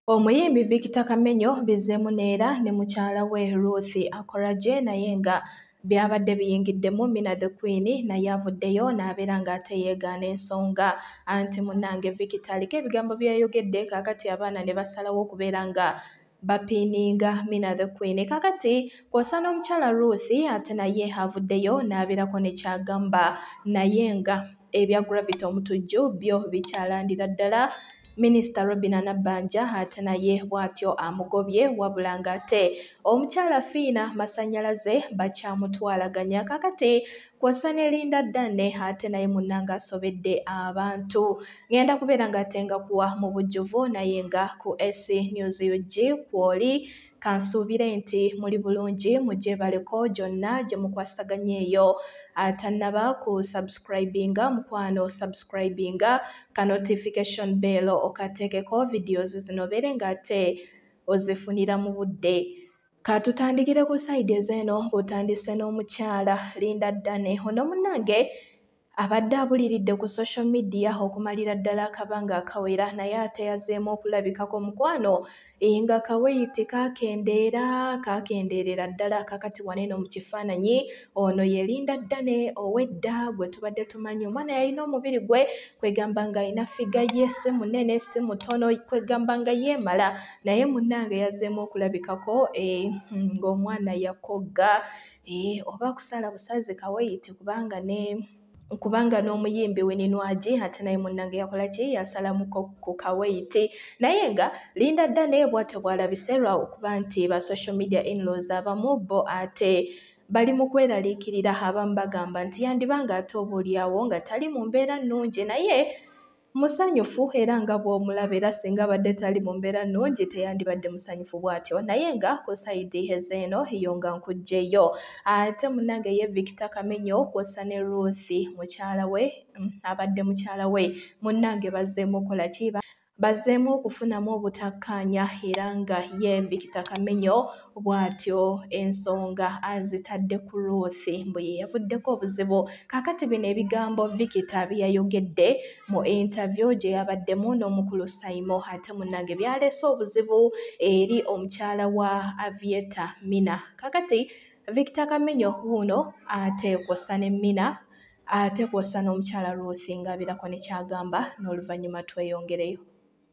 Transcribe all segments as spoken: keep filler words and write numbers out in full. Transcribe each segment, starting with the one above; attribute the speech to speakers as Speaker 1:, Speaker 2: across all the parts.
Speaker 1: Omuyimbi Victor Kamenyo bizzeemu neera ne mukyala we Ruth Akoraje naye nga byabadde biyingiddemu Mina the Queen naye avuddeyo n'abeera ng'ate yeegaana ensonga anti munnange Victor aliko ebigambo byayogedde kaakati abaana ne basalawo okubeera nga bapiininga Mina the Queen. Kaakati kw'ossa n'omukyala Ruth ate naye avuddeyo n'abeerako ne kyagamba naye nga ebya Gravity omutujju byo bikyalandira ddala Minisita Robinah Nabbanja ate naye bw'atyo amugobye wabula ng'ate omukyala Fiina Masannyalaze bakyamutwalaganya. Kaakati kw'ossa ne Linda Dane ate naye munnange asobedde abantu. Ngenda kubeera ng'ate nga kuwa mu bujjuvu naye nga ku S News U G kw'oli kansuubire nti muli bulungi mugyebaleko gyonna gye mukwasaganya eyo. Atannaba ku subscribinga mukwano subscribinga ka notification bell okateekeko videos zino obeere ng'ate ozifunira mu budde. Katutandikire ku side ez'eno bw'otandise n'omukyala Linda Dane. Ono munnange abadde abuliridde ku social media okumalira ddala akabanga akawera naye ate yazzeemu okulabikako mukwano nga kaweiti kakendeera kakendeerera ddala. Kakati waneno mu kifaananyi ono ye Linda Dane ow'edda gwe tubadde tumanyi omwana yalina omubiri gwe kwegamba nga alina figa ye si munene si mutono kwegamba nga yeemala naye munnange yazzeemu okulabikako e, ng'omwana yakogga e, oba kusala busazi kaweiti kubanga ne kubanga n'omuyimbi Winnie ate naye munnange yakola ki yasalamu ku kaweiti naye nga Linda Dane bw'atyo bw'alabise lwa okuba nti ba social media in-laws abamu bo ate bali mu kweraliikirira abamu bagamba nti yandibanga ate obuulyawo nga tali mu mbeera nnungi naye musanyufu era nga bw'omulaba era singa badde tali mu mbeera nnungi teyandibadde musanyufu bw'atyo naye nga ku sayidi ez'eno yo nga nkugjeyo ate munnange ye Victor Kamenyo kw'ossa ne Ruth mukyala we abadde mukyala we munnange bazzeemu okola ki bazzeemu okufunamu obutakkaanya era nga ye Victor Kamenyo bw'atyo ensonga azitadde ku Ruth mbu ye yavuddeko obuzibu. Kaakati bino ebigambo Victor byayogedde mu interview gye yabaddemu n'omukulu Saimo ate munnange byaleese obuzibu eri omukyala wa Aviator Mina. Kaakati Victor Kamenyo wuuno ate kw'ossa ne Mina ate kw'ossa n'omukyala Ruth ng'abeerako ne kyagamba n'oluvannyuma tweyongereyo.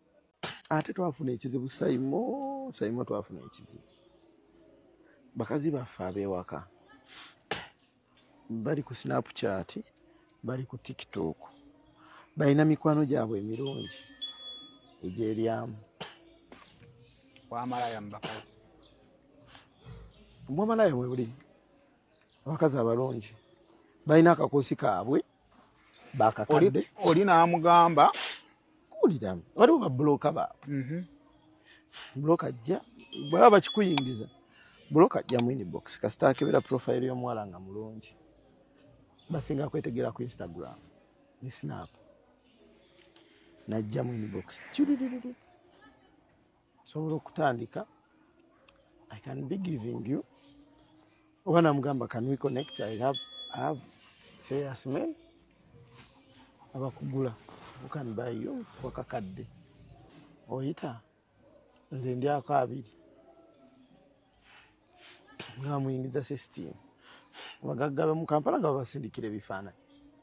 Speaker 2: Ate twafuna ekizibu Saimo Saimo twafuna ekizibu bakazi baffe ab'ewaka bali ku Snapchat bali ku TikTok balina mikwano gyabwe emirungi egyeryamu
Speaker 3: wamalaya mu bakazi
Speaker 2: mwamalaya mwe buli abakazi abalungi balina akakoosi kaabwe bakakadde
Speaker 3: oli n'amugamba
Speaker 2: kuliramu waliwo babulooka baabwe bulooka ajja bwaba bakikuyingiza bulooka ajja mu inbox kasita akebera profile y'omuwala nga mulungi basinga kwetegera ku Instagram ne Snap najja mu inbox sobola okutandika I can be giving you oba namugamba can we connect I have, I have serious men abakugula who can buy you wakakadde oyita nze ndyako abiri nga muyingiza system bagaggabe mu Kampala nga babasindikira ebifaananyi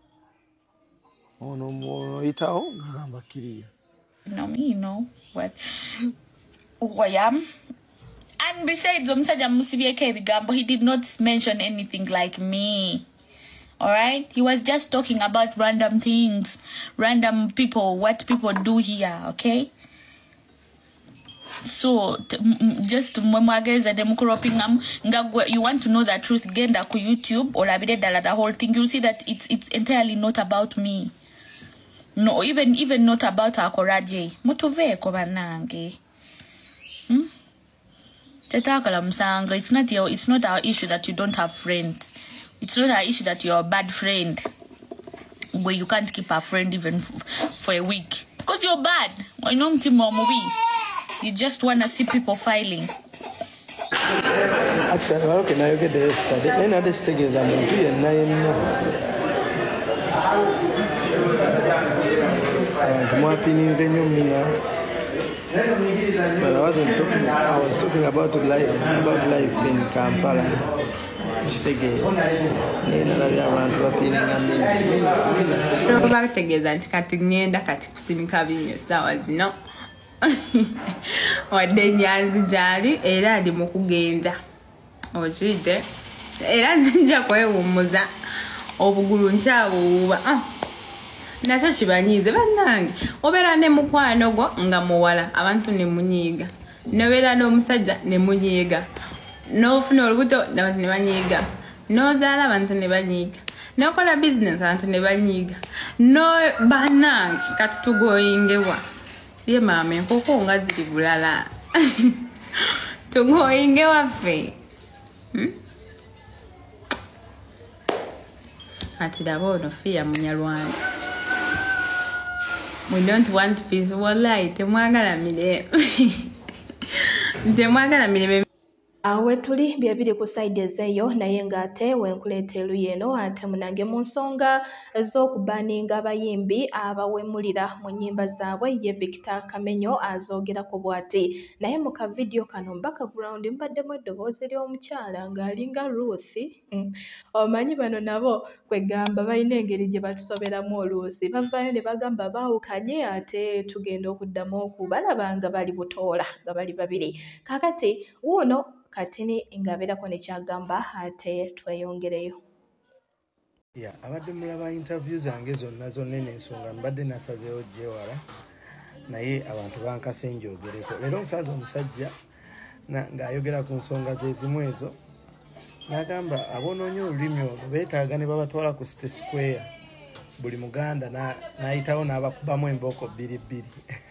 Speaker 2: ono oyitawo ngagamba kiriya.
Speaker 4: No, me, you know what who I am. And besides, he did not mention anything like me. Alright? He was just talking about random things, random people, what people do here, okay? So, just you want to know the truth, genda ku YouTube or the whole thing, you'll see that it's it's entirely not about me. No, even even not about Akoraje. Motove ko banange. Hmm? It's not your it's not our issue that you don't have friends. It's not our issue that you're a bad friend where you can't keep a friend even for a week. Because you're bad. I know you just want to see people filing.
Speaker 5: Actually, okay, now you get the study. Any other stages I'm going to do nine. More opinions in your mina. But I wasn't talking. I was talking about life, about life in Kampala.
Speaker 6: Bakutegeeza nti kati ngenda kati kusinika binyo sawa zino wadde nyanzi gyali era ndi mu kugenda okiridde era nzija kwewummuza obugulu nkyabuwuuba nakyo kibanyiize bannange obeera ne mukwano gwo nga muwala abantu ne munyiiga nobeera n'omusajja ne munyiiga n'ofuna olubuto abantu ne banyiiga n'ozaala abantu ne banyiiga n'okola bizinesi abantu ne banyiiga no bannange kati tugoyingewa ye maama enkoko nga ziri bulala tugoyingewa ffe ati laba ono fiya munyalwanda we don't want peace wallahi temwagala mirembe temwagala mirembe
Speaker 1: awe tuli bye biri ku side ezeeyo naye ng'ate wenkuleeta eruyi eno ate munange mu nsonga ez'okubaninga abayimbi abawemulira mu nnyimba zaabwe ye Victor Kamenyo azoogerako bw'ati naye mu kavidiyo kano background mbaddemu eddoboozi ly'omukyala ng'alinga Ruth omanyi bano nabo kwegamba balina engeri gye batusoberamu oluusi bavaayo ne bagamba baawukanye ate tugenda okuddamu okubalaba nga bali butoola nga bali babiri kakati wuuno katini ngabeerako nekyagamba ate tweyongereyo.
Speaker 5: Yeah, abadde mulaba interview zange zonna zonna n'ensonga mbadde nasazeewo gyewala naye abantu bankase njogereko leero nsanze omusajja ng'ayogera ku nsonga ze zimu ezo n'agamba abonoonye olulimi olwo beetaaga ne babatwala ku City Square buli muganda n'ayitawo n'abakubamu embooko bbiri bbiri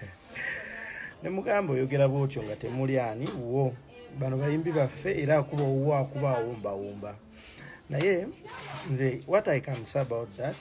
Speaker 5: ne mugamba oyogera bw'otyo nga temuli ani wo bano bayimbi baffe era akuba owuwo akuba awumbawumba naye nze what I can say about that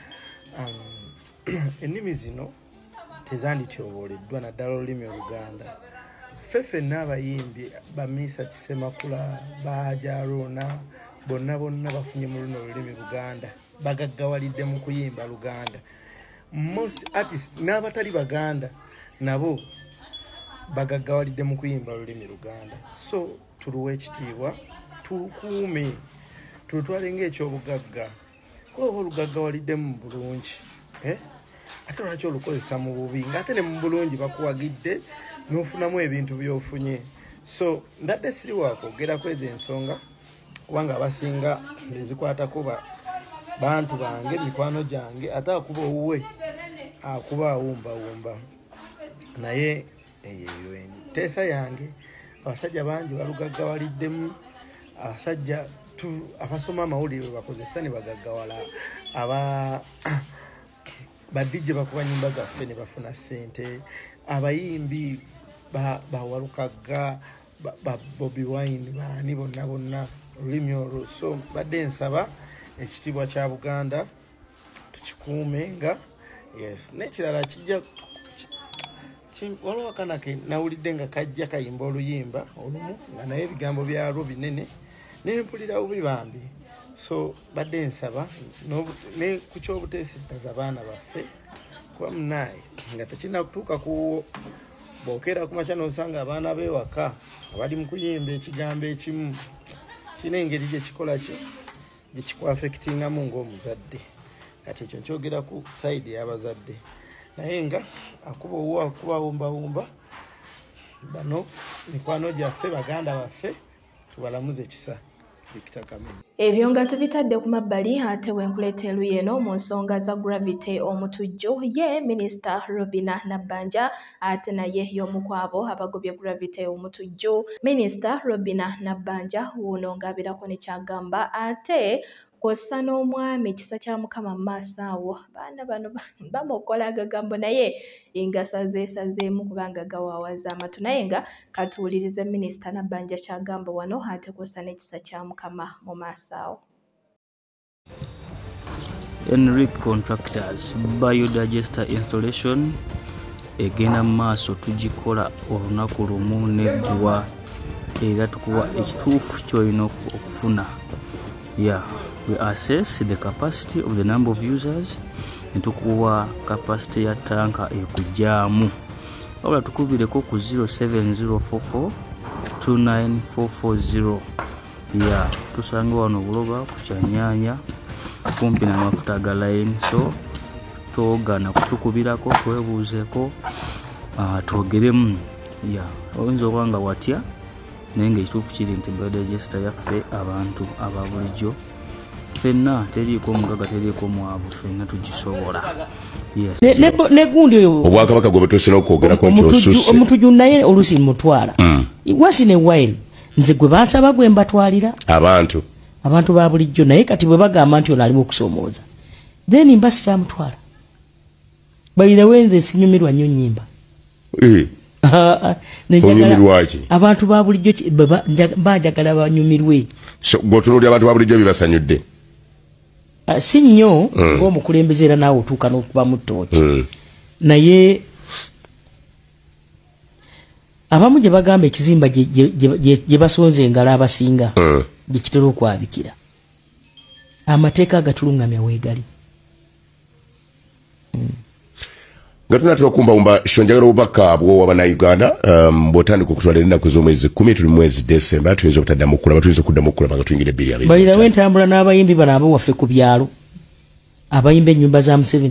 Speaker 5: um, ennimi zino tezandityobooleddwa naddala olulimi oluganda ffe ffenna abayimbi bamiisa Kisemakula bajaroona bonna bonna bafunye mu luno olulimi luganda bagaggawalidde mu kuyimba luganda most artists n'abatali baganda nabo bagaggawalidde mu kuyimba olulimi luganda so tuluwa ekitiibwa tulukuume tulutwale ng'ekyobugagga kuba olugaggawaliddemu bulungi ate lwaki olukozesa mu bubi ng'ate ne mu bulungi bakuwagidde n'ofunamu ebintu by'ofunye so ndadde siri wakwogeraku ezo ensonga kubanga abasinga ezikwatako bantu bange mikwano gyange ate akuba owuwe akuba awumbawumba naye eyo enteesa yange abasajja bangi balugaggawaliddemu abasajja abasoma amawulire bakozesa ne bagaggawala aba badijje bakuba nyimba zaffe ne bafuna ssente abayimbi bawalukagga Bobi Wine baani bonna bonna olulimi olwo so badde nsaba ekitiibwa kya Buganda tukikuume nga yes n'ekirala kijja waliwo akanake nawulidde nga kajja kayimba oluyimba olumu nga naye ebigambo byalwo binene nempulirawo bibambi so badde nsaba ne ku kyobuteesittaza abaana baffe kuba munaaye nga tekirina kutuuka ku bookera ku makya n'osanga abaana b'ewaka abali mu kuyimba ekigambo ekimu kirina engeri gye kikola ki gye kikwafekitingamu ng'omuzadde kati ekyo nkyogera ku sayidi y'abazadde naye nga akuba owuwo akuba awumbawumba bano mikwano gyaffe baganda baffe tubalamuze ekisa Victor Kamenyo.
Speaker 1: Ebyo nga tubitadde ku mabbali ate wenkuleeta eruyi eno mu nsonga za Gravity omutujju ye Minisita Robinah Nabbanja ate naye y'omu kwabo abagobye Gravity omutujju. Minisita Robinah Nabbanja wuuno ng'abeerako nekyagamba ate kw'ossa n'omwami ekisa kya Mukama mu maaso awo baana bano bamukola agagambo naye nga sazeesazeemu kubanga gawaawaza amatu naye nga katuwulirize Minisita Nabbanja kyagamba wano ate kw'ossa n'ekisa kya Mukama mu maaso awo.
Speaker 7: Enric Contractors biodigester installation egenda mu maaso tugikola olunaku lumu neggwa era tukuwa ekituufu ky'olina okufuna yeah. We assess the capacity of the number of users and tukuwa capacity ya tanka ekujjaamu wabula tukubireko ku zero seven zero four four two nine four four zero. Ya tusange wano Buloba ku Kyanyanya kumpi n'amafuta ga line. So togana kutukubirako twebuuzeko uh, twogeremu. Ya oyinza okwanga watya naye ng'ekituufu kiri nti Biodigester yaffe abantu aba bulijjo fenna teriiko mugaga teriiko mwavu fenna tugisobola. Yes.
Speaker 8: Ne ne gundi oyo
Speaker 9: obwakabaka gwe tusina okwogerako nti osusse
Speaker 8: omutuju naye olusi mutwala mm. wasi ne while nze gwe bansaba gwe mbatwalira abantu abantu ba bulijjo naye kati bwe bagamba nti ono alimu okusomooza then mbasi kyamutwala balira wenze sinyumirwa nnyo nnyimba
Speaker 9: eh
Speaker 8: Onyumirwaji abantu ba bulijjo bajagala banyumirwe.
Speaker 9: So gotunuli abantu ba bulijjo bibasanyudde.
Speaker 8: Uh, si nnyo mm. ng'omukulembeze era naawe otuuka n'okuba mu ttooki mm. naye abamu gye bagamba ekizimba gye basonze engalo abasinga mm. gye kitera okwabikira amateeka agatulungamya weegali. mm.
Speaker 9: Gatuna tulokumbawumba shonjagala obubaka bwo w'Abannayuganda um, bw'otandika okutwala ennaku z'omwezi kumi tuli mwezi Desemba tuyinza okutaddamu okulaba tuyinza okuddamu okulaba nga tuyingira ebbiri abiri.
Speaker 8: Balirawo entambula n'abayimbi bano abo waffe ku byalo abayimba ennyumba za Museveni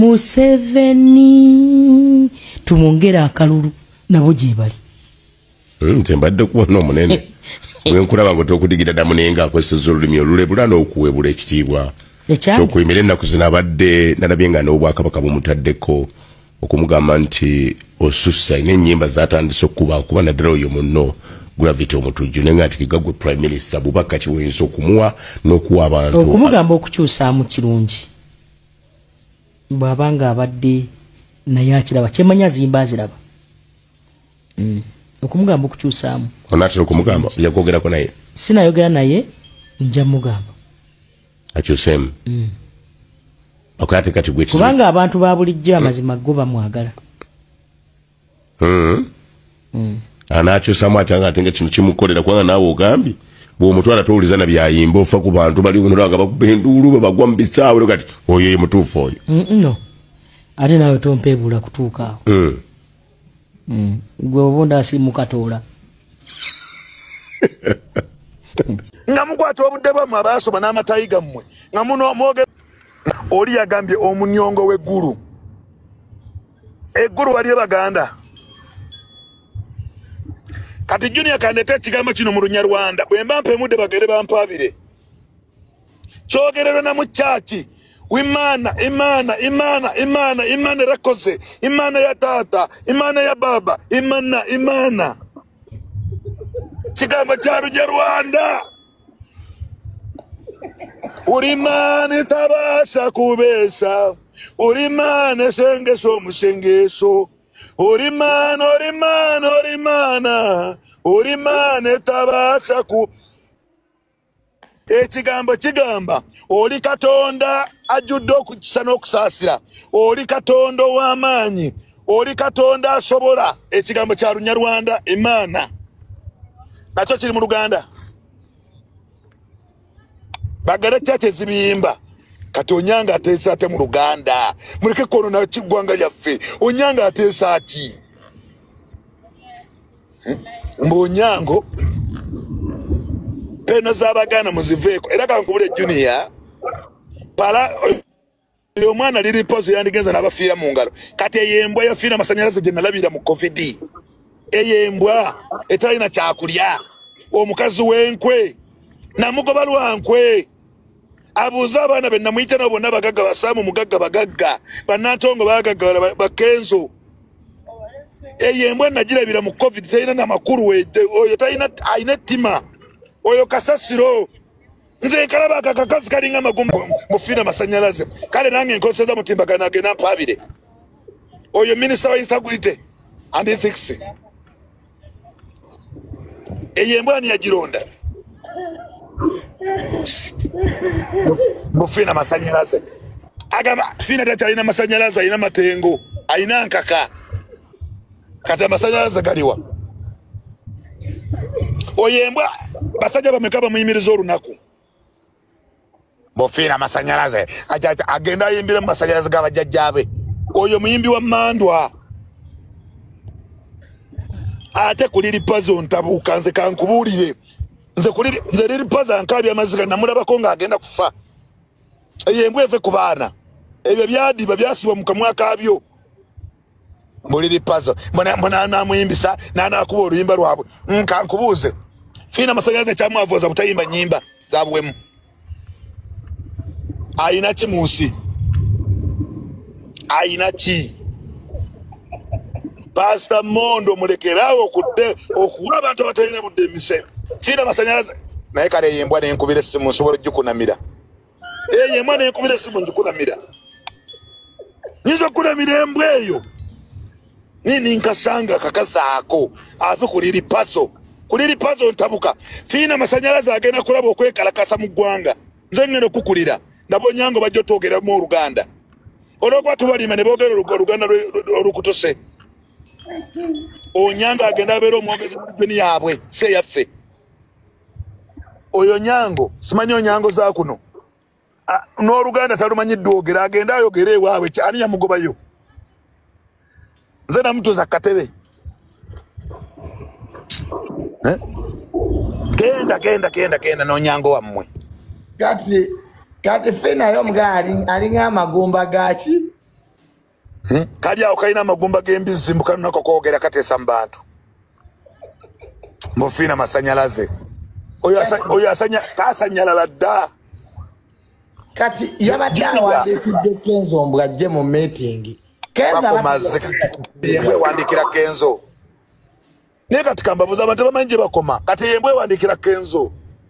Speaker 8: Museveni tumwongera akalulu nabo gye bali.
Speaker 9: nze mbadde kubona omunene wenkulaba ng'otokudigira ddamu naye ng'akozesezza olulimi olulebula n'okuwebula ekitiibwa ky'okuyimira ennaku zino abadde nalabye nga n'obwakabaka bumutaddeko okumugamba nti osussa n'ennyimba zatandise okuba okuba naddala oyo munno Gravity Omutujju naye nga nti gwe Prime Minister bubaka kiwinza okumuwa n'okuwa abantu
Speaker 8: okumugamba okukyusaamu kirungi bw'abanga abadde naye akiraba kyemanya zimba aziraba mm. okumugamba okukyusaamu
Speaker 9: onatera okumugamba yakwogerako naye
Speaker 8: sinayogera naye nja mugamba
Speaker 9: akyuseemu mm. okate kati gwe
Speaker 8: kubanga abantu ba bulijjo amazima go bamwagala.
Speaker 9: mm. mm. anakyusaamu atyanga ate nga kino kimukolera kubanga naawe ogambye bw'omutwala towuliza na byayimba ofa ku bantu bali nga bakuba enduulu babagwa mu bisaawe kati oyo ye mutuufu oyo.
Speaker 8: mm, no ate naawe tompeebula kutuuka awo.
Speaker 9: mm.
Speaker 8: mm. gwe obunda asimukatoola
Speaker 10: nga mukwata obudde bwammwe abaasoma n'amatayi gammwe nga muno mwogera oli yagambye omunyongo w'eggulu eggulu waliyo baganda kati Junior kandeta ekigambo kino mu Lunyarwanda bwe mba mpemudde bagere bampaabire kyogererwa na mu kyaki wimana imana imana imana imana rakoze imana ya tata imana ya baba imana imana kigambo kya Lunyarwanda urimane tabasha kubesha urimane sengeso musengeso urimane urimane urimana urimane tabasha ku ekigambo kigamba oli Katonda ajudde okukisa n'okusaasira oli Katonda w'amaanyi oli Katonda asobola ekigambo kya Lunyarwanda imana nakyo kiri mu Luganda bagala kyate zibiyimba kati onyanga ateesa ate mu Luganda muleke kono na kigwanga lyaffe onyanga ateesa ati mbonyango pena z'Abaganda muziveeko era kankubule Junior pala oyo mwana liri pozo yandigenza n'abafiira mu ngalo kati eyembwa yafiira amasanyalaze gye nalabira mu covid eyembwa etalina kyakulya omukazi w'enkwe namugoba lwankwe abuuza abaana be namuyita nabo bonna bagagga basaamu mugagga bagagga bannantongo bagagga bakenzo eyembwa nagirabira mu covid talina namakulu oyo talina ayina ettima oyo kasasiro nze nkalaba akakakazi kalinga magumba mufiira amasanyalaze kale nange nkoseza mutimbagano agenda mpaabire oyo minisita wa integrity and ethics eyembwa ni yagironda mufiina amasanyalaze agamba fiina takyalina amasanyalaze alina matengo alina nkaka kati amasanyalaze galiwa oyembwa basajja bameka bamuyimiriza olunaku mufiina amasanyalaze agenda ayimbira mu masanyalaze g'abajjajjaabe oyo muyimbi wa Mandwa ate kuliri puzzle ntabuka nze kankubulire nze kuliri nze liri puzzle nkabya amaziga namulabako nga agenda kufa eyembwe eve ku baana ebyo byadiba byasibwa mu kamwa kabyo muliri puzzle mbona mbona namuyimbisa nana akuba oluyimba lwabwe nkankubuuze Fiina Masanyalaze kyamwavoza butayimba nyimba zabwemu ayina ki munsi ayina ki Pastor Mondo mulekerawo okudde okuwa abantu abatalina budde emise Fiina Masanyalaze naye kale yembwa nenkubira essimu nsobola okukunamira eye yembwa nenkubira essimu njikunamira nizo kunamira embwa eyo nini nkasanga kakazaako ave kuliri paso kuliri paso ntabuka Fiina Masanyalaze agenda kulaba okwekalakasa mu ggwanga nze ngeno kukulira ndabo nyango bajjo twogera mu Luganda olwokuba tubalima ne boogera Oluganda olukutose Onyanga agenda abeera omwogezi mu ddini yaabwe se yaffe oyo nyango simanyi onyango za kuno n'Oluganda talumanyiddwa ogera agenda ayogera ewaabwe ani yamugobayo nze namutuuza katebe eh? genda genda genda genda n'onyango wammwe
Speaker 5: kati kati Fiina y'omugaali alinga amagumba gaki
Speaker 10: hmm? kali awo kalina amagumba g'embizzi mbukanunako kwogera kateesa mu bantu mu Fiina Masanyalaze oyo asanya taasanyalala dda
Speaker 5: kati yabadde awandiikidde Kenzo mbu ajje mu meeting
Speaker 10: bakomaze yembwe wandikira Kenzo naye kati kambabuuza abantu bamanyi gye bakoma kati yembwe wandikira Kenzo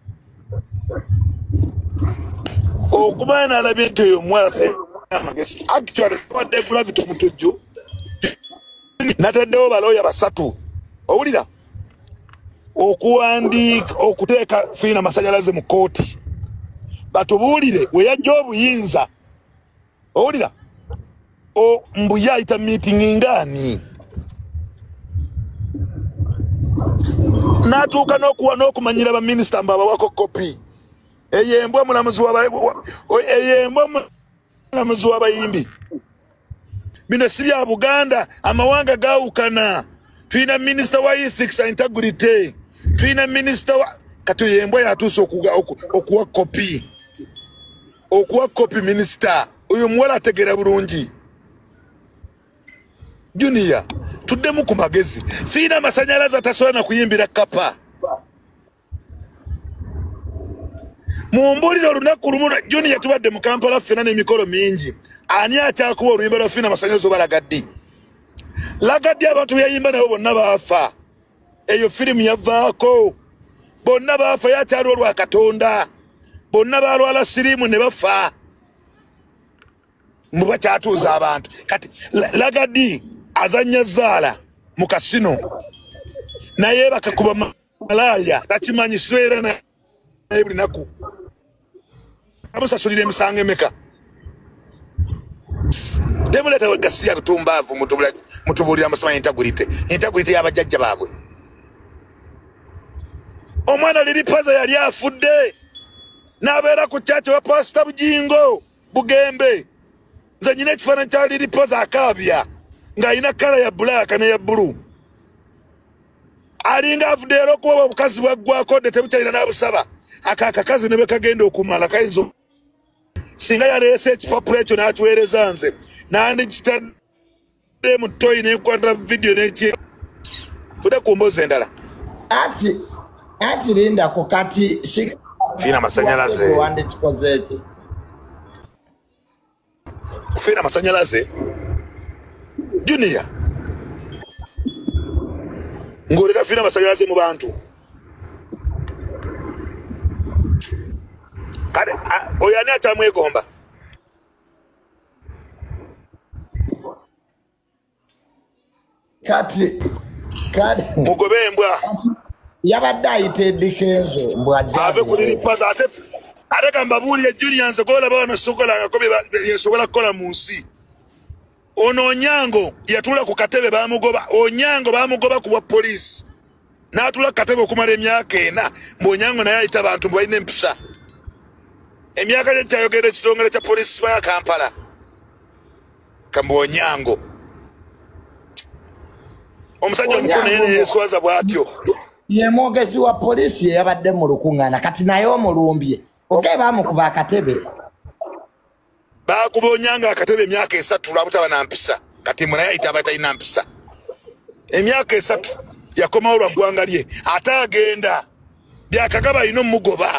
Speaker 10: okuba naalabye nti oyo omuwala amagezi actually wadde gravity omutujju nataddewo balooya basatu owulira okuwandiika okuteeka Fiina Masanyalaze mu kooti batubuulire we yajja obuyinza owulira mbu yayita meeting ngaani n'atuuka n'okuwa n'okumanyira baminisita mbu abawako kopi eyembwa mulamuzi eyembwa mulamuzi w'abayimbi bino si bya Buganda amawanga gaawukana tulina minisita wa ethics and integrity tulina minisita wa kati yembwa yatuuse okuwa kopi okuwa kopi minisita oyo muwala ategeera bulungi Junior tuddemu ku magezi Fiina Masanyalaze atasobola na kuyimbira kapa mumbulire olunaku lumu Junior tubadde mu Kampala ffena n'emikolo mingi ani akyakuba oluyimba lwa Fiina Masanyalaze oba Lagaddi Lagaddi abantu byayimba nabo bonna baafa eyo firimu yavaako bonna baafa yakyali olwa Katonda bonna balwala siriimu ne bafa mu bakyatuuza abantu kati Lagaddi azanya zaala mu kasino naye bakakuba malaya takimanyi sibeera naye buli naku amusasulira emisango emeka temuleeta wegasiya tutumbaavu mutubuulira musoma integrity integrity y'abajjajja baabwe omwana liri paza yali afudde n'abeera ku kyaki wa Pastor Bujingo Bugembe nze nyina ekifaananyi kya liri paza akaabya ng'alina kala ya bulaaka ne ya bbulu alinga avudde era okuba obukazi bwaggwako dde tebukyalina n'abusaba akakakazi ne bwe kagenda okumala kayinza singa yaleese ekipapula ekyo n'akiweereza nze nandikitadde mu toyi n'enkwata vidiyo n'eki tudde ku mboozi endala
Speaker 5: ati ati lindako kati
Speaker 10: Fiina Masanyalaze
Speaker 5: wandikikoze eki
Speaker 10: Fiina Masanyalaze Junior ngolera Fiina Masanyalaze mu bantu kale oyo ani akyamwegomba
Speaker 5: kati kati
Speaker 10: mugobe embwa
Speaker 5: yabadde ayita Eddy Kenzo
Speaker 10: ave kuliri paza ate ate kambabuulire Junior nze golaba wano sokolangako byesobola kukola mu nsi ono Onyango yatula ku katebe bamugoba Onyango bamugoba ku bwa poliisi n'atula ku katebe okumala emyaka ena mbu Onyango naye ayita abantu mbu balina empisa emyaka gye kyayogera ekitongole kya poliisi ya Kampala kambu Onyango omusajja omukulu naye yeeswaza bw'atyo
Speaker 11: ye mwogezi wa poliisi yabadde mu lukuŋŋaana kati naye omulumbye oge baamukuba akatebe
Speaker 10: baakuba Onyanga akatebe emyaka esatu lwabutaba na mpisa kati munaye ayita aba talina mpisa emyaka esatu yakomawo lwa ggwanga lye ate agenda byakagaba alina omugoba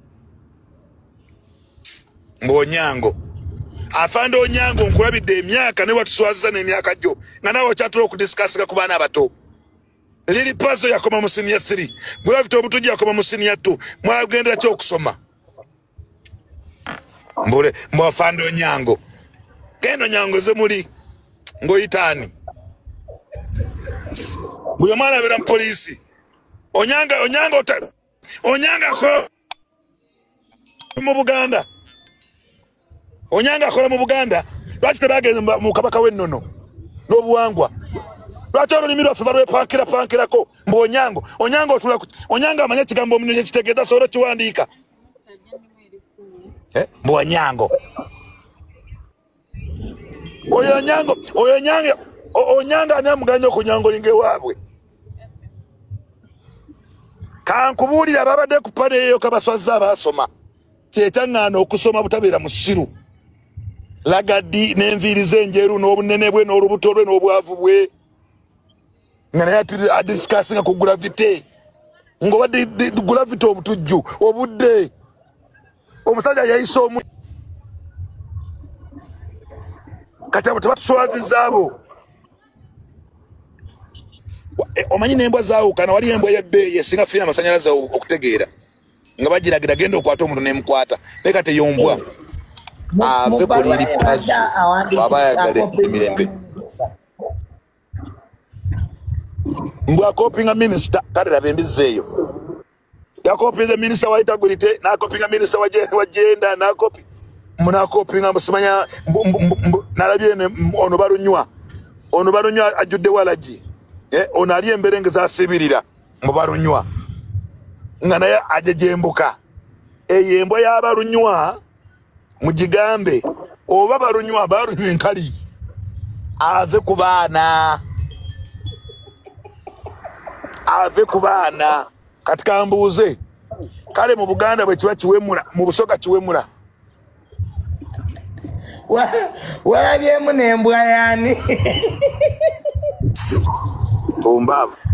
Speaker 10: mbu Onyango afande Onyango nkulabidde emyaka ne watuswaziza n'emyaka gyo nga nawe okyatula okudisikasika ku baana abato Lili Pazo yakoma mu senior three Gravity obutujja yakoma mu senior two mwagendera kyo okusoma mbule mwafande Onyango kendo Onyango ze muli ngoyitani buli mwana abera mu polisi Onyanga Onyanga ota Onyanga ko mu Buganda Onyanga akola mu Buganda lwaki tebagenze mu kabaka w'ennono n'obuwangwa lwaki olulimi ffe balwepankira pankirako mbu Onyango Onyango otula Onyanga amanya ekigambo omuntu ekitegeeza sobola kiwandiika eh mbu Onyango oyo Onyango oyo Onyango Onyanga ani amuganya okunyangolinga ewaabwe kankubuulira babadde ku pane eyo kabaswaza abasoma kyekyaŋŋaana okusoma butabeera mu ssiru lagadi n'enviiri z'enjeru n'obunene bwe n'olubuto lwe n'obwavu bwe nga naye adisikasinga ku gravite ng'oba gravite obutujju obudde omusajja yayisa omu kati abo tebatuswazizza abo omanyi n'embwa zaawukana wali embwa y'ebbeeyi esinga fiina amasanyalaze okutegeera nga bagiragira genda okwata omuntu n'emukwata naye kati eyombwa ave ku Lili Pazo aba ayagala emirembe mbw akopinga minisita kale laba embizi eyo yakopinze minisita wa integrity n'akopinga minisita wa genda n'akopi munakopinga musimanya nalabye ono balunywa ono balunywa ajjudde walagi eh ono ali emberenge zasibirira mu balunywa nga naye ajejembuka eyembwa y'abalunywa mugigambe oba balunywa balunywa enkali ave ku baana ave ku baana kati kambuuze kale mu Buganda bwe kiba kiwemula mu Busoga kiwemula
Speaker 11: walabyemu n'embwa yaani
Speaker 10: Tumbavu